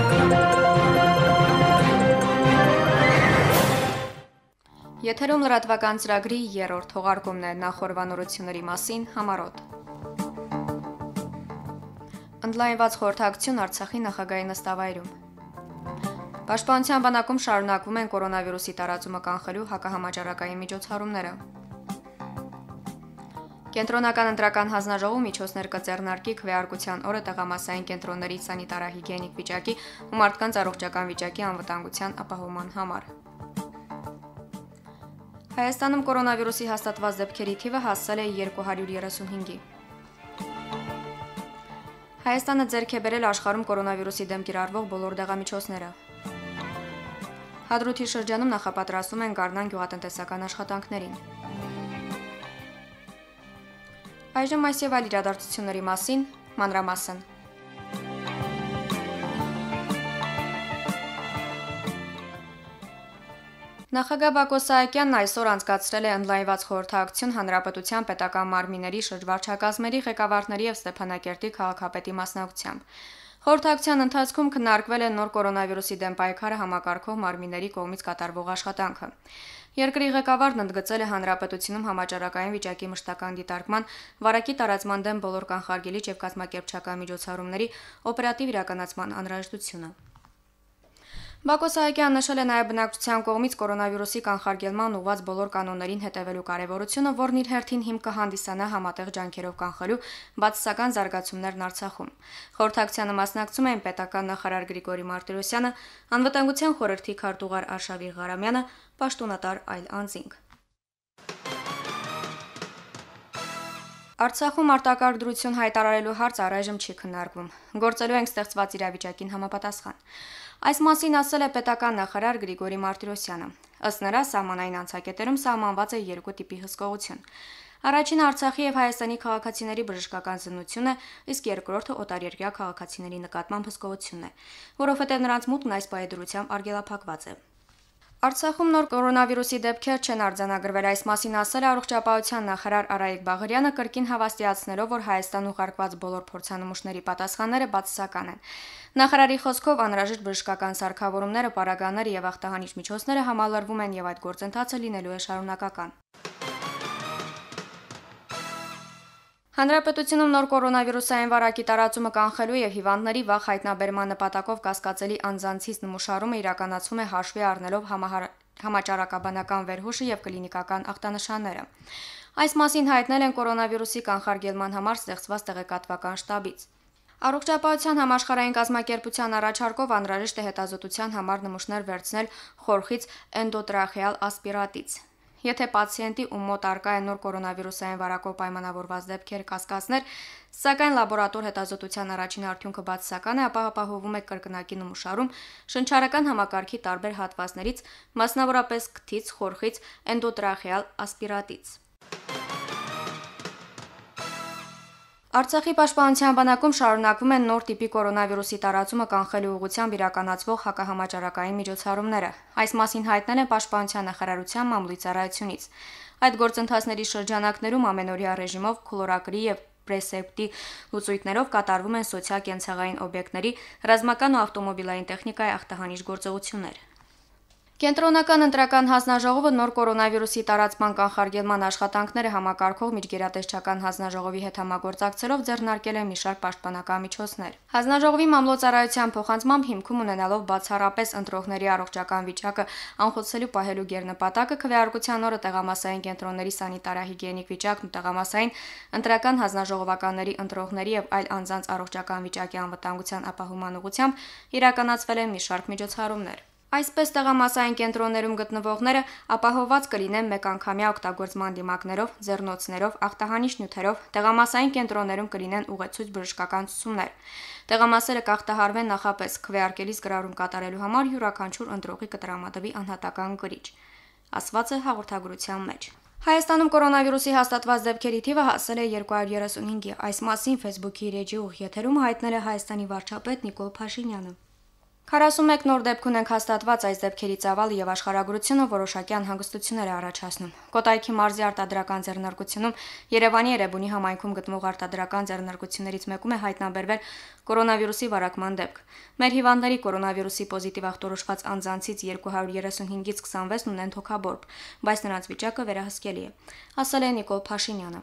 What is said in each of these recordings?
Եթերում լրատվական ծրագրի երրորդ թողարկումն է, նախորbanությունների մասին համառոտ։ Ընդլայնված խորհրդակցություն Արցախի նախագահի նստավայրում։ Պաշտպանության բանակում շարունակվում են կորոնավիրուսի տարածումը կանխելու հակահամաճարակային միջոցառումները։ Կենտրոնական ընտրական հանձնաժողով միջոցներ կձեռնարկի քվեարկության օրը տեղամասային կենտրոնների սանիտարահիգիենիկ վիճակի ու մարդկանց առողջական վիճակի անվտանգության ապահովման համար։ Հայաստանում կորոնավիրուսի հաստատված դեպքերի թիվը հասել է 235-ի։ Հայաստանը ձեռք է բերել աշխարհում կորոնավիրուսի դեմ կիրառվող բոլոր դեղամիջոցները։ Հադրութի շրջանում նախապատրաստում են Գառնան գյուղատնտեսական աշխատանքներին։ Այժմ այս եւ այլ իրադարձությունների մասին մանրամասն։ Նախագահ Բակո Սահակյանն այսօր անցկացրել է ընդլայնված խորհրդակցություն Հանրապետության պետական մարմինների շրջվարչակազմերի ղեկավարների եւ Ստեփանակերտի քաղաքապետի մասնակցությամբ։ Խորհրդակցության ընթացքում քննարկվել է նոր կորոնավիրուսի դեմ պայքարը համակարգող մարմինների կողմից կատարվող աշխատանքը։ Երկրի ղեկավարն ընդգծել է հանրապետությունում համաճարակային վիճակի մշտական դիտարկման, վարակի տարածման դեմ բոլոր կանխարգելիչ եւ կազմակերպչական միջոցառումների օպերատիվ իրականացման անհրաժեշտությունը։ Բակո Սահակյանն նշել է նաև բնակչության կողմից կորոնավիրուսի կանխարգելման ուղղված բոլոր կանոններին հետևելու կարևորությունը, որն իր հերթին հիմք կհանդիսանա համատեղ ջանքերով կանխելու բացասական զարգացումներն Արցախում։ Խորհրդակցությանը մասնակցում էին պետական նախարար Գրիգորի Մարտիրոսյանը, անվտանգության խորհրդի քարտուղար Արշավիր Ղարամյանը, պաշտոնատար այլ անձինք։ Արցախում արտակարգ դրություն հայտարարելու հարց առայժմ չի քննարկվում։ Գործելու ենք ստեղծված իրավիճակին համապատասխան։ Այս մասին ասել է պետական նախարար Գրիգորի Մարտիրոսյանը։ Ըստ նրա, սահմանային անցակետերում սահմանված է երկու տիպի հսկողություն։ Առաջինը Արցախի եւ Հայաստանի քաղաքացիների բժշկական զննությունն է, իսկ երկրորդը օտարերկրյա քաղաքացիների նկատմամբ հսկողությունն է, որովհետեւ նրանց մուտքն այս պայդրությամբ արգելափակված է։ Արցախում նոր կորոնավիրուսի դեպքեր չեն արձանագրվել, այս մասին ասել է առողջապահության նախարար Արայիկ Բաղարյանը, կրկին հավաստիացնելով, որ Հայաստան ուղարկված բոլոր փորձանմուշների պատասխանները բացասական են։ Նախարարի խոսքով անհրաժեշտ բժշկական սարքավորումները, պարագաները եւ ախտահանիչ միջոցները համալրվում են եւ այդ գործընթացը լինելու է շարունակական։ Հանրապետությունում նոր կորոնավիրուսային վարակի տարածումը կանխելու եւ հիվանդների վաղ հայտնաբերման նպատակով կասկածելի անձանցից նմուշարումը իրականացվում է հաշվի առնելով համաճարակաբանական վերհուշը եւ կլինիկական ախտանշանները։ Այս մասին հայտնել են կորոնավիրուսի կանխարգելման համար ստեղծված տեղեկատվական շտաբից։ Առողջապահության համաշխարհային կազմակերպության առաջարկով անհրաժեշտ է հետազոտության համար նմուշներ վերցնել խորխից էնդոտրախեալ ասպիրատից։ Եթե պացիենտի ում մոտ արկա է նոր կորոնավիրուսային վարակով պայմանավորված դեպքեր կասկածներ, սակայն լաբորատոր հետազոտության առաջին արդյունքը բացասական է, ապա ապահովում է կրկնակի նմուշարում շնչառական համակարգի տարբեր հատվածներից, մասնավորապես քթից, խորխից, էնդոտրախեալ ասպիրատից։ Արցախի պաշտպանության բանակում շարունակվում են նոր տիպի կորոնավիրուսի տարածումը կանխելու ուղղությամբ իրականացվող հակահամաճարակային միջոցառումները։ Այս մասին հայտնել են պաշտպանության նախարարության մամլոյցարայությունից։ Այդ գործընթացների շրջանակներում ամենօրյա ռեժիմով քլորակրի եւ պրեսեպտի լուծույթներով կատարվում են սոցիալ-կենցաղային օբյեկտների, ռազմական ու ավտոմոբիլային տեխնիկայի ախտահանիչ գործողություններ։ Կենտրոնական ընտրական հանձնաժողովը նոր կորոնավիրուսի տարածման կանխարգելման աշխատանքները համակարգող միջգերատեսչական հանձնաժողովի հետ համագործակցելով ձեռնարկել է մի շարք պաշտպանական միջոցներ։ Հանձնաժողովի մամլոյցարայության փոխանցմամբ հիմքում ունենալով բացառապես ընտրողների առողջական վիճակը անխոցելու պահելու գերնպատակը քվեարկության օրը տեղամասային կենտրոնների սանիտարահիգիենիկ վիճակն ու տեղամասային ընտրական հանձնաժողովականների ընտրողների եւ այլ անձանց առողջական վիճակի անվտանգության ապահովման ուղղությամբ իրականացվել են մի շարք միջոցառումներ։ Այսպես տեղամասային կենտրոններում գտնվողները ապահովված կլինեն մեկանգամյա օգտագործման դիմակներով, ձեռնոցներով, ախտահանիչ նյութերով, տեղամասային կենտրոններում կլինեն ուղեցույց բժշկական ցուցումներ։ Տեղամասերը կախտահարվեն նախապես քվեարկելիս գրառում կատարելու համար յուրաքանչյուր ընտրողի կտրամադրվի անհատական գրիչ, ասված է հաղորդագրության մեջ։ Հայաստանում կորոնավիրուսի հաստատված դեպքերի թիվը հասել է 235-ի։ Այս մասին Facebook-ի իր էջի ուղիեթերում հայտնել է Հայաստանի վարչապետ Նիկոլ Փաշինյանը։ 41 նոր դեպք ունենք հաստատված, այս դեպքերի ծավալը եւ աշխարհագրությունը որոշակի անհանգստություններ է առաջացնում։ Կոտայքի մարզի արտադրական ձեռնարկությունում Երևանի Էրեբունի համայնքում գտնվող արտադրական ձեռնարկություններից մեկում է հայտնաբերվել կորոնավիրուսի վարակման դեպք։ Մեր հիվանդների կորոնավիրուսի պոզիտիվ ախտորոշված անձանցից 235-ից 26-ն ունեն թոքաբորբ, բայց նրանց վիճակը վերահսկելի է, ասել է Նիկոլ Փաշինյանը։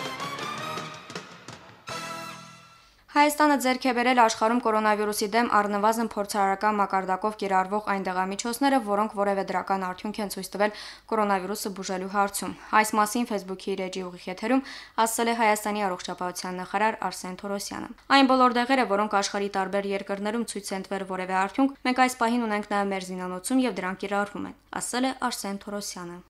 Հայաստանը ձեռք է բերել աշխարհում կորոնավիրուսի դեմ առնվազն փորձարարական մակարդակով կիրառվող այն դեղամիջոցները, որոնք որևէ դրական արդյունք են ցույց տվել կորոնավիրուսը բուժելու հարցում։ Այս մասին Facebook-ի իր էջի ուղիղ եթերում ասել է Հայաստանի առողջապահության նախարար Արսեն Թորոսյանը։ Այն բոլոր դեղերը, որոնք աշխարհի տարբեր երկրներում ցույց են տվել որևէ արդյունք, մենք այս պահին ունենք նաև մեր զինանոցում եւ դրանք կիրառվում են, ասել է Արսեն Թորոսյանը։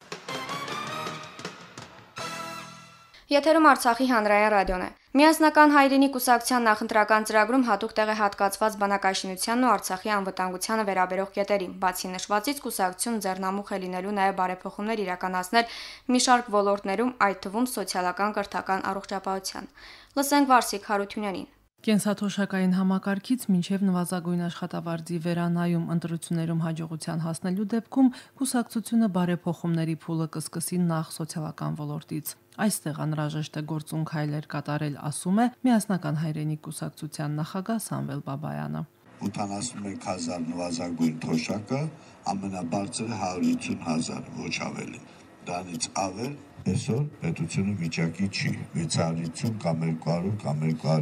Եթերում Արցախի հանրային ռադիոն է։ Միասնական հայրենի կուսակցության նախընտրական ծրագրում հատուկ տեղ է հատկացված բանակաշինությանն ու Արցախի անվտանգությանը վերաբերող կետերին։ Բացի նշվածից, կուսակցությունը ձեռնամուխ է լինելու նաև բարեփոխումներ իրականացնել մի շարք ոլորտներում, այդ թվում սոցիալական, կրթական, առողջապահության։ Լսենք Վարսիկ Հարությունյանին։ Կենսաթոշակային համակարգից մինչև նվազագույն աշխատավարձի վերանայում ընտրություններում հաջողության հասնելու դեպքում կուսակցությունը բարեփոխումների փուլը կսկսի նախ սոցիալական ոլորտից։ Այստեղ անհրաժեշտ է գործուն քայլեր կատարել, ասում է Միասնական հայրենի կուսակցության նախագահ Սամվել Բաբայանը։ 81,000 նվազագույն թոշակը ամենաբարձրը 150,000, ոչ ավելի։ Դրանից ավել այսօր պետությունը վիճակի չի 650 կամ 200 կամ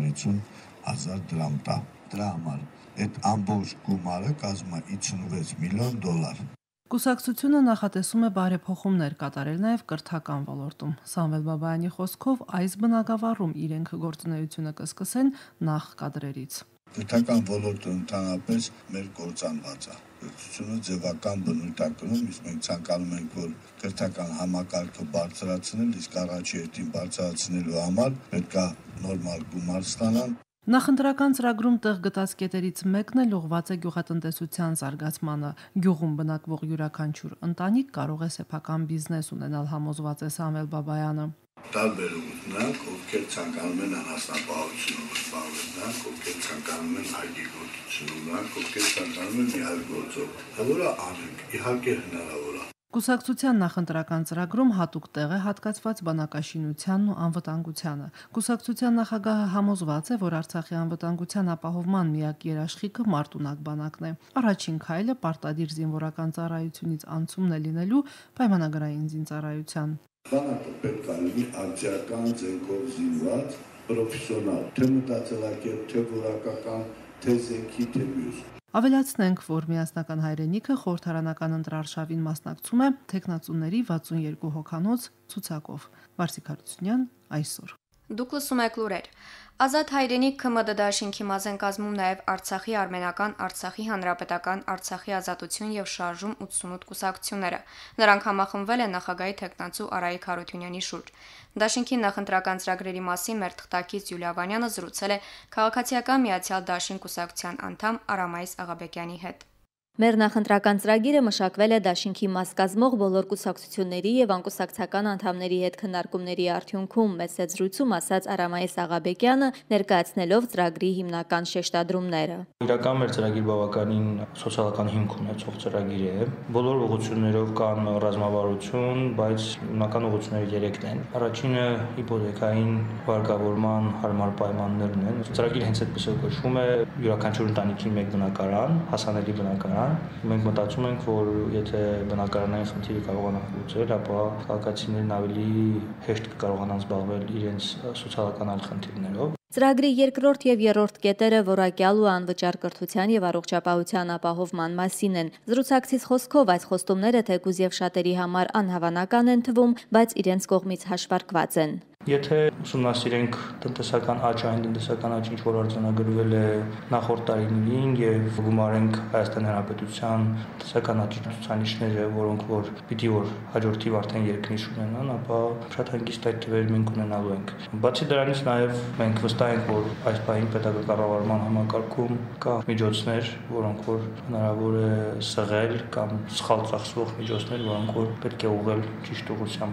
250,000 դրամ տա։ Դրա համար այդ ամբողջ գումարը կազմում է 56 միլիոն դոլար։ Կուսակցությունը նախատեսում է բարեփոխումներ կատարել նաև կրթական ոլորտում։ Սամվել Բաբայանի խոսքով այս բնագավառում իրենք գործունեությունը կսկսեն նախ կադրերից։ Կրթական ոլորտը ընդհանրապես մեր կործանված է։ Կրթությունը ձևական բնույթ է կրում, իսկ մենք ցանկանում ենք, որ կրթական համակարգը բարձրացնել, իսկ առաջին բարձրացնելու համար պետք է նորմալ գումար ստանան։ Նախընտրական ծրագրում տեղ գտած կետերից մեկն էլ ուղղված է գյուղատնտեսության զարգացմանը։ Գյուղում բնակվող յուրաքանչյուր ընտանիք կարող է սեփական բիզնես ունենալ, համոզված է Սամվել Բաբայանը։ Տարբերում նրանք, ովքեր ցանկանում են անասնապահությունով զբաղվել, նրանք, ովքեր ցանկանում են այգեգործություն, նրանք, ովքեր ցանկանում են մի այլ գործով։ Որը անենք, իհարկե հնարավոր է։ Կուսակցության նախընտրական ծրագրում հատուկ տեղ է հատկացված բանակաշինությանն ու անվտանգությանը։ Կուսակցության նախագահը համոզված է, որ Արցախի անվտանգության ապահովման միակ երաշխիքը մարտունակ բանակն է։ Առաջին քայլը պարտադիր զինվորական ծառայությունից անցումն է լինելու պայմանագրային զինծառայության։ Բանակը պետք է լինի ակցիական ձեռքով զինված, պրոֆեսիոնալ, թե մտածելակերպ, թե որակական, թե զենքի, թե մյուս։ Ավելացնենք, որ Միասնական հայրենիքը խորհրդարանական ընտրարշավին մասնակցում է թեկնածուների 62 հոգանոց ցուցակով։ Վարսիկ Հարությունյան այսօր։ Դուք լսում եք լուրեր։ Ազատ հայրենիք ՔՄԴ դաշինքի մաս են կազմում նաև Արցախի արմենական, Արցախի հանրապետական, Արցախի ազատություն եւ շարժում 88 կուսակցությունները։ Նրանք համախմբվել են նախագահի թեկնածու Արայիկ Հարությունյանի շուրջ։ Դաշինքի նախընտրական ծրագրերի մասին մեր թղթակից Յուլիա Վանյանը զրուցել է քաղաքացիական միացյալ դաշին կուսակցության անդամ Արամայիս Աղաբեկյանի հետ։ Մեր նախընտրական ծրագիրը մշակվել է դաշինքի մաս կազմող բոլոր կուսակցությունների եւ անկուսակցական անդամների հետ քննարկումների արդյունքում, մեծ զրույցում ասաց Արամայիս Աղաբեկյանը, ներկայացնելով ծրագրի հիմնական շեշտադրումները։ Իրական մեր ծրագիր բավականին սոցիալական հիմք ունեցող ծրագիր է։ Բոլոր ուղղություններով կան ռազմավարություն, բայց հիմնական ուղղությունները 3-ն են։ Առաջինը հիպոթեկային վարկավորման հարմար պայմաններն են։ Ծրագիրը հենց այդպես է կոչվում է յուրաքանչյուր ընտանիքի մեկ բնակարան, հասանելի բնակարան։ Մենք մտածում ենք, որ եթե բնակարանային խնդիրը կարողանանք լուծել, ապա քաղաքացիներն ավելի հեշտ կկարողանան զբաղվել իրենց սոցիալական այլ խնդիրներով։ Ծրագրի երկրորդ եւ երրորդ կետերը որակյալ ու անվճար կրթության եւ առողջապահության ապահովման մասին են։ Զրուցակցից խոսքով այս խոստումները թեկուզ եւ շատերի համար անհավանական են թվում, բայց իրենց կողմից հաշվարկված են։ Եթե ուսումնասիրենք տնտեսական աճ, այն տնտեսական աճ, ինչ որ արձանագրվել է նախորդ տարիներին եւ գումարենք Հայաստանի Հանրապետության տնտեսական աճի ցուցանիշները, որոնք որ պիտի որ հաջորդիվ արդեն երկնիշ ունենան, ապա շատ հանգիստ այդ թվերը մենք ունենալու ենք։ Բացի դրանից նաեւ մենք վստահ ենք, որ այս պահին պետական կառավարման համակարգում կա միջոցներ, որոնք որ հնարավոր է սղել կամ սխալ ծախսվող միջոցներ, որոնք որ պետք է ուղղել ճիշտ ուղղությամբ։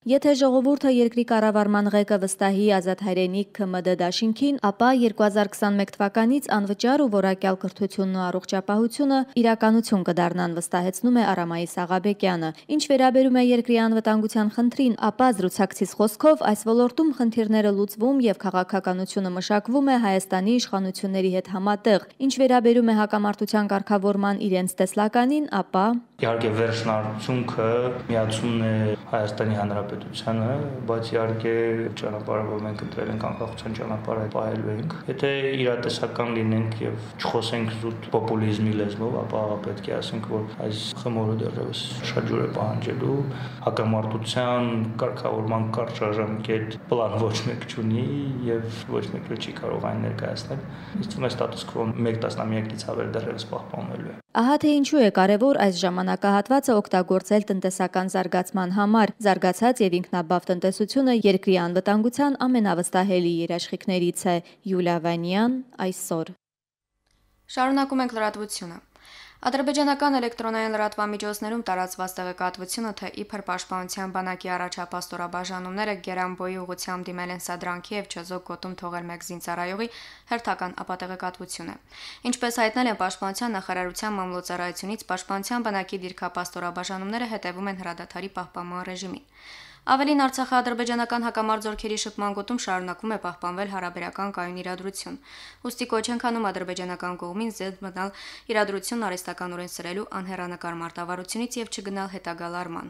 Եթե ժողովուրդը երկրի կառավարման ղեկը վստահի Ազատ Հայրենիք ՔՄԴ դաշինքին, ապա 2021 թվականից անվճար ու որակյալ կրթությունն ու առողջապահությունը իրականություն կդառնան, վստահեցնում է Արամայիս Աղաբեկյանը։ Ինչ վերաբերում է երկրի անվտանգության խնդրին, ապա զրուցակցից խոսքով այս ոլորտում խնդիրները լուծվում եւ քաղաքականությունը մշակվում է Հայաստանի իշխանությունների հետ համատեղ։ Ինչ վերաբերում է հակամարտության կարգավորման իրենց տեսլականին, ապա Իհարկե վերջնարդյունքը միացումն է Հայաստանի Հանրապետությանը, բայց իհարկե ճանապարհը, որ մենք ընտրել ենք, անկախության ճանապարհը պահելու ենք։ Եթե իրատեսական լինենք եւ չխոսենք զուտ պոպուլիզմի լեզվով, ապա պետք է ասենք, որ այս խմորը դեռևս շատ ջուր է պահանջելու, հակամարտության կարգավորման կարճաժամկետ պլան ոչ մեկ չունի եւ ոչ մեկ չի կարող այն ներկայացնել։ Ինձ թվում է ստատուս քվոն 1 տասնամյակից ավել դեռևս պահպանվելու է։ Ահա թե ինչու է կարևոր այս ժամանակահատվածը օգտագործել տնտեսական զարգացման համար։ Զարգացած եւ ինքնաբավ տնտեսությունը երկրի անվտանգության ամենավստահելի երաշխիքներից է։ Յուլիա Վանյան այսօր։ Շարունակում ենք լրատվությունը։ Ադրբեջանական էլեկտրոնային լրատվամիջոցներում տարածված տեղեկատվությունը, թե իբր պաշտպանության բանակի առաջապատстоրաբաժանումները Գերանբոյի ուղղությամբ դիմել են սադրանքի եւ Չեզոք գոտում թողել մեկ զինծառայողի, հերթական ապատեղեկատվություն է։ Ինչպես հայտնել են պաշտպանության նախարարության մամլոյցարայությունից, պաշտպանության բանակի դիրքապատстоրաբաժանումները հետևում են հրադադարի պահպանման ռեժիմին։ Ավելին Արցախա-ադրբեջանական հակամարտ զորքերի շփման գոտում շարունակվում է պահպանվել հարաբերական կայուն իրադրություն։ Ուստի կոչ ենք անում ադրբեջանական կողմին զերծ մնալ իրադրությունն արհեստականորեն սրելու անհեռանկար մարտավարությունից եւ չգնալ հետագա լարման։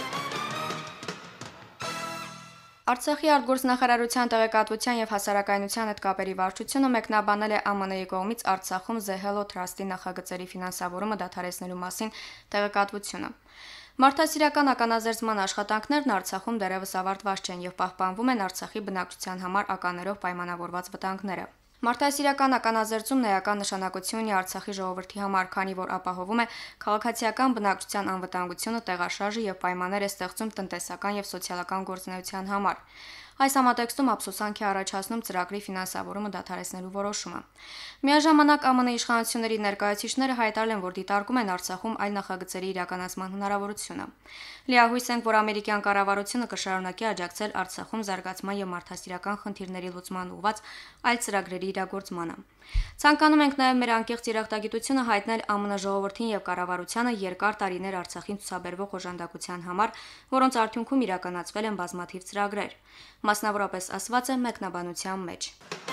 Արցախի արտգործնախարարության տեղեկատվության եւ հասարակայնության հետ կապերի վարչությունը մեկնաբանել է ԱՄՆ-ի կողմից Արցախում The Hello Trust-ի նախագծերի ֆինանսավորումը դադարեցնելու մասին տեղեկատվությունը։ Մարդասիրական ականազերծման աշխատանքներն Արցախում դեռևս ավարտված չեն եւ պահպանվում են Արցախի բնակչության համար ականերով պայմանավորված վտանգները։ Մարդասիրական ականազերծումն էական նշանակություն ունի Արցախի ժողովրդի համար, քանի որ ապահովում է քաղաքացիական բնակչության անվտանգությունը, տեղաշարժը եւ պայմաններ է ստեղծում տնտեսական եւ սոցիալական գործունեության համար։ Այս համատեքստում ափսոսանք է առաջացնում ծրագրի ֆինանսավորումը դադարեցնելու որոշումը։ Միաժամանակ ԱՄՆ իշխանությունների ներկայացուցիչները հայտարարել են, որ դիտարկում են Արցախում այլ նախագծերի իրականացման հնարավորությունը։ Լիահույս ենք, որ ամերիկյան կառավարությունը կշարունակի աջակցել Արցախում զարգացման եւ մարդասիրական խնդիրների լուծման ուղղված այլ ծրագրերի իրագործմանը։ Ցանկանում ենք նաև մեր անկեղծ երախտագիտությունը հայտնել ԱՄՆ ժողովրդին եւ կառավարությանը երկար տարիներ Արցախին ցուցաբերվող օժանդակության համար, որոնց արդյունքում իրականացվել են բազմաթիվ ծրագրեր։ Մասնավորապես ասված է մեկնաբանության մեջ։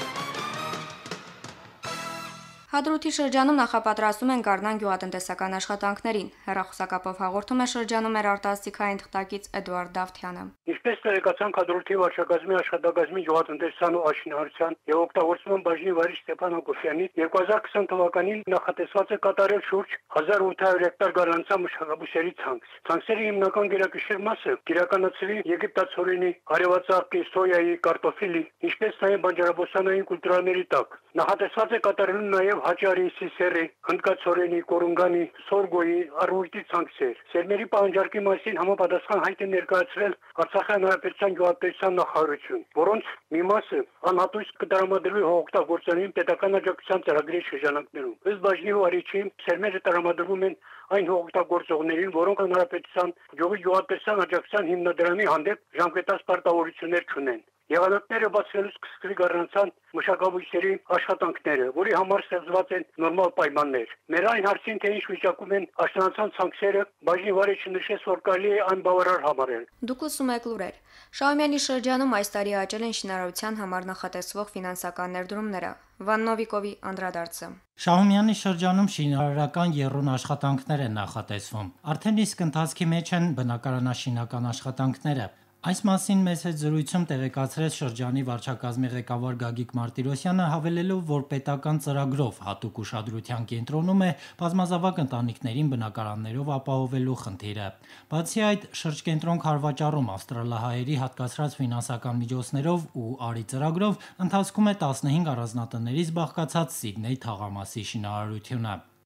Հադրութի շրջանում նախապատրաստում են Գառնան գյուղատնտեսական աշխատանքներին։ Հեռախոսակապով հաղորդում է շրջանում մեր արտասթիկային թղթակից Էդուարդ Դավթյանը։ Ինչպես տեղեկացանք Հադրութի վարչակազմի աշխատակազմի գյուղատնտեսության ու աշինարարության եւ օգտագործման բաժնի վարիչ Ստեփան Հակոբյանի 2020 թվականին նախատեսված է կատարել շուրջ 1800 հեկտար գառնանցա մշակաբույսերի ցանց։ Ցանցերի հիմնական գերակշիռ մասը կիրականացվի եգիպտացորենի, արևածաղկի, սոյայի, կարտոֆիլի, ինչպես նաև բանջարաբոստանային կուլտուրաների տակ։ Նախատեսված է կատարելու նաև հաճարի, սիսերի, հնդկացորենի, կորունգանի, սորգոյի, արվույթի ցանքեր։ Սերմերի պահանջարկի մասին համապատասխան հայտ է ներկայացրել Արցախի հանրապետության գյուղատնտեսության նախարարություն, որոնց մի մասը անհատույց կտրամադրվի հողօգտագործողներին պետական աջակցության ծրագրի շրջանակներում։ Ըստ բաժնի վարիչի, սերմերը տրամադրվում են այն հողօգտագործողներին, որոնք հանրապետության գյուղատնտեսության աջակցության հիմնադրամի հանդեպ ժամկետած պարտավորություններ չունեն։ Եղանակները բացվելուց կսկսվի գառնանցան մշակաբույսերի աշխատանքները, որի համար ստեղծված են նորմալ պայմաններ։ Մեր այն հարցին, թե ինչ վիճակում են աշնանացան ցանքերը, բաժնի վարիչը նշեց, որ կարելի է այն բավարար համարել։ Դուք լսում եք լուրեր։ Շահումյանի շրջանում այս տարի աճել են շինարարության համար նախատեսվող ֆինանսական ներդրումները։ Վաննովիկովի անդրադարձը։ Շահումյանի շրջանում շինարարական եռուն աշխատանքներ են նախատեսվում։ Արդեն իսկ ընթացքի մեջ են բնակարանաշինական աշխատանքները։ Այս մասին մեծ հետ զրույցում տեղեկացրեց շրջանի վարչակազմի ղեկավար Գագիկ Մարտիրոսյանը, հավելելով, որ պետական ծրագրով հատուկ ուշադրության կենտրոնում է բազմազավակ ընտանիքներին բնակարաններով ապահովելու խնդիրը։ Բացի այդ, շրջկենտրոն քարվաճառում ավստրալահայերի հատկացրած ֆինանսական միջոցներով ու արի ծրագրով ընթացքում է 15 առանձնատներից բաղկացած Սիդնեյ թաղամասի շինարարությունը։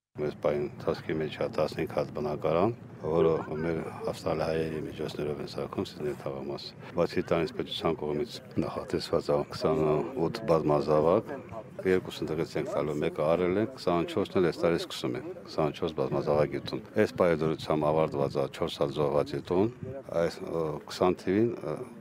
Մեզ պայն տասկի մեջ 15 հատ բնակարան, որը մեր ավստրալիայի միջոցներով են սարքում Սիդնեյի թաղամաս։ Բացի դրանից պետության կողմից նախատեսված է 28 բազմազավակ, երկուսն դրից ենք տալու, մեկը արել ենք, 24-ն էլ այս տարի սկսում ենք, 24 բազմազավակի տուն։ Այս պայդորությամբ ավարտված է 4 հատ զոհվածի տուն, այս 20 թիվին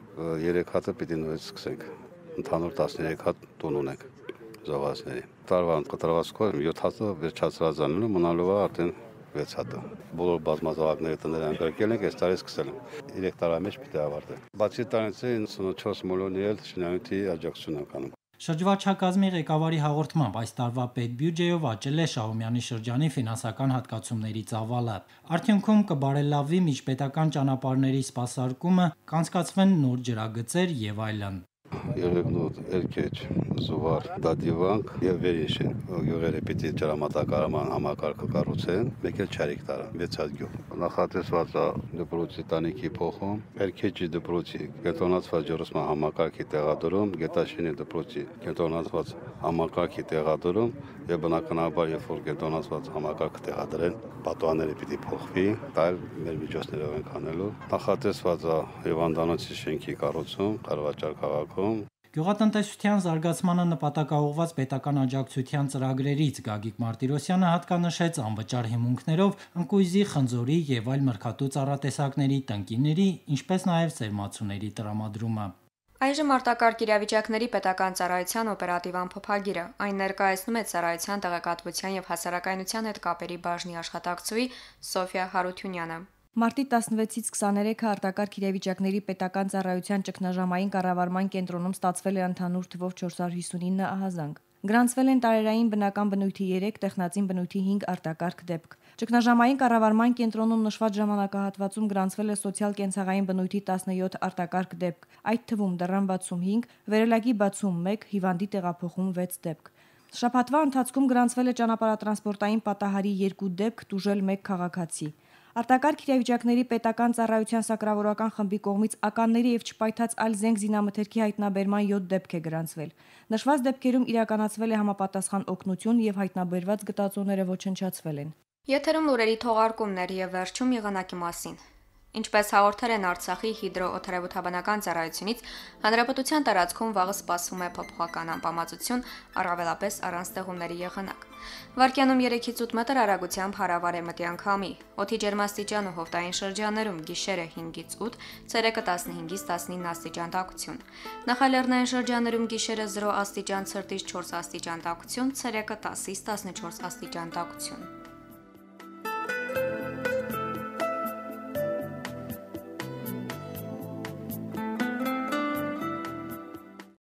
3 հատը պիտի նորից սկսենք, ընդհանուր 13 հատ տուն ունենք զոհվածների։ Տարվա կտրվածքով 7 հատը վերջացրած անելու մնալու է արդեն 6 հատը։ Բոլոր բազմազավակների տները ընդգրկել ենք, այս տարի սկսել ենք։ 3 տարի մեջ պիտի ավարտենք։ Բացի դրանից 94 միլիոնի էլ շինանյութի աջակցություն ենք անում։ Շրջվարչակազմի ղեկավարի հաղորդմամբ այս տարվա պետբյուջեով աճել է Շահումյանի շրջանի ֆինանսական հատկացումների ծավալը։ Արդյունքում կբարելավի միջպետական ճանապարհների սպասարկումը, կանցկացվեն նոր ջրագծեր եւ այլն։ Եղեգնոտ, Էրքեջ, Զուվար, Դադիվանք եւ Վերիշեն յուղերը պիտի ջրամատակարարման համակարգը կառուցեն, մեկ էլ չարիք տարան, 6 հատ գյուղ։ Նախատեսված է դպրոցի տանիքի փոխում, Էրքեջի դպրոցի կենտրոնացված ջրոսման համակարգի տեղադրում, Գետաշենի դպրոցի կենտրոնացված համակարգի տեղադրում եւ բնականաբար երբ որ կենտրոնացված համակարգը տեղադրեն, պատուհանները պիտի փոխվի, դա էլ մեր միջոցներով ենք անելու։ Նախատեսված է Հիվանդանոցի շենքի կառուցում, Խարվաճար քաղաքում։ Գյուղատնտեսության զարգացմանը նպատակաուղղված պետական աջակցության ծրագրերից Գագիկ Մարտիրոսյանը հատկանշեց անվճար հիմունքներով ընկույզի, խնձորի եւ այլ մրգատու ծառատեսակների, տնկիների, ինչպես նաեւ սերմացուների տրամադրումը։ Այժմ արտակարգ իրավիճակների պետական ծառայության օպերատիվ ամփոփագիրը։ Այն ներկայացնում է ծառայության տեղեկատվության եւ հասարակայնության հետ կապերի բաժնի աշխատակցուհի Սոֆիա Հարությունյանը։ Մարտի 16-ից 23-ը արտակարգ իրավիճակների պետական ծառայության ճգնաժամային կառավարման կենտրոնում ստացվել է ընդհանուր թվով 459 ահազանգ։ Գրանցվել են տարերային բնական բնույթի 3, տեխնածին բնույթի 5 արտակարգ դեպք։ Ճգնաժամային կառավարման կենտրոնում նշված ժամանակահատվածում գրանցվել է սոցիալ-կենցաղային բնույթի 17 արտակարգ դեպք, այդ թվում դռան 65, վերելակի բացում 1, հիվանդի տեղափոխում 6 դեպք։ Շաբաթվա ընթացքում գրանցվել է ճանապարհատրանսպորտային պատահարի 2 դեպք, տուժել 1 քաղաքացի։ Արտակարգ իրավիճակների պետական ծառայության սակրավորական խմբի կողմից ականների եւ չպայթած այլ զենք զինամթերքի հայտնաբերման 7 դեպք է գրանցվել։ Նշված դեպքերում իրականացվել է համապատասխան օգնություն եւ հայտնաբերված գտածոները ոչնչացվել են։ Եթերում լուրերի թողարկումներ եւ վերջում եղանակի մասին։ Ինչպես հաղորդել են Արցախի հիդրոօթերոթաբանական ծառայությունից, հանրապետության տարածքում վաղը սպասվում է փոփոխական անբավարարություն, առավելապես առանց ձեղումների եղանակ։ Վարկյանում 3-ից 8 մետր արագությամբ հարավարեմտյան քամի, օդի ջերմաստիճանը հովտային շրջաներում գիշերը 5-ից 8, ցերեկը 15-ից 19 աստիճան տաքություն։ Նախալեռնային շրջաներում գիշերը 0 աստիճան ցրտից 4 աստիճան տաքություն, ցերեկը 10-ից 14 աստիճան տաքություն։